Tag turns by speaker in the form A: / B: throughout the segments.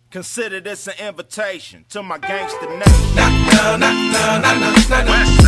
A: Consider this an invitation to my gangster nation. West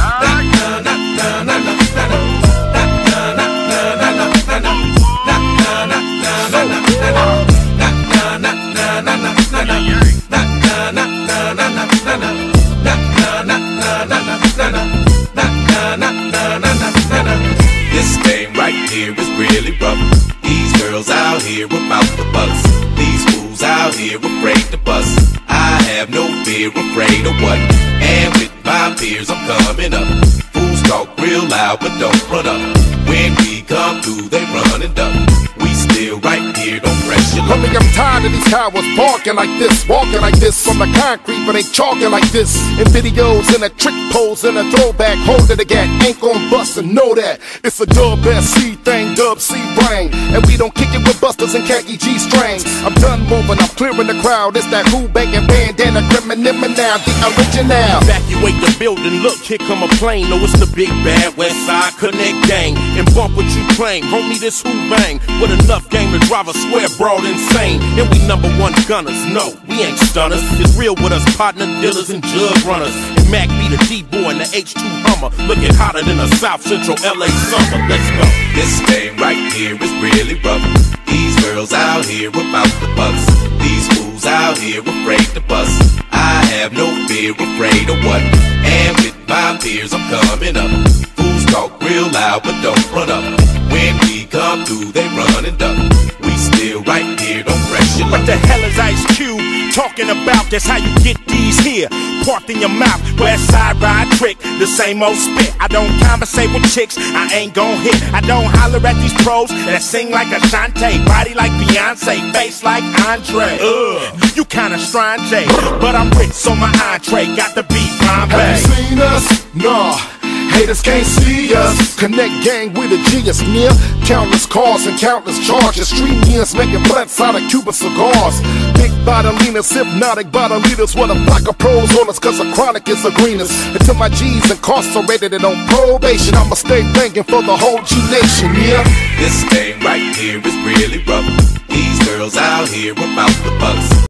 B: This game right here is really rough. These girls out here about the bucks. These fools out here afraid to bust. I have no fear, afraid of what? And with my peers I'm coming up. Fools talk real loud but don't run up. When we come through they run and duck. We still right here, don't press your luck.
C: Homie, I'm tired of these cowards barking like this, walking like this on the concrete, but ain't chalking like this. In videos, in a trick pose, in a throwback, holding the gat, ain't gon' bust and know that. It's a dub SC thing, dub C brain, and we don't kick it with busters and khaki G strings. I'm done moving, I'm clearing the crowd. It's that who banging bandana, criminal now, the original.
D: Evacuate the building, look, here come a plane. No, it's the big bad West Side Connect gang. And bump what you claim, homie, this who bang. With enough game to drive a square broad insane. And we #1 gunners, no, we ain't stunners. It's real with us, partner dealers and jug runners. And Mac be the D-boy and the H2 Hummer. Looking hotter than a South Central LA summer, let's go.
B: This game right here is really rough. These girls out here about the bucks. These fools out here afraid to bust. I have no fear, afraid of what? And with my peers I'm coming up. Fools talk real loud but don't run up. When we come through they run and duck. We still right here, don't press your luck.
A: What the hell is Ice Cube talking about? That's how you get these here parked in your mouth. West Side ride trick, the same old spit. I don't conversate with chicks, I ain't gon' hit. I don't holler at these pros that sing like Ashanti, body like Beyonce, face like Andre. You kinda strange, but I'm rich, so my entree got to be Bombay.
C: Have you seen us? Nah. Haters can't see us. Connect gang with a genius near. Countless cars and countless charges. Street years making blunts out of Cuban cigars. Big bottleness, hypnotic bottle leaders with a block of pros on us, cause the chronic is the greenest. Until my G's incarcerated and on probation, I'ma stay banging for the whole G Nation, yeah.
B: This game right here is really rough. These girls out here about the bucks.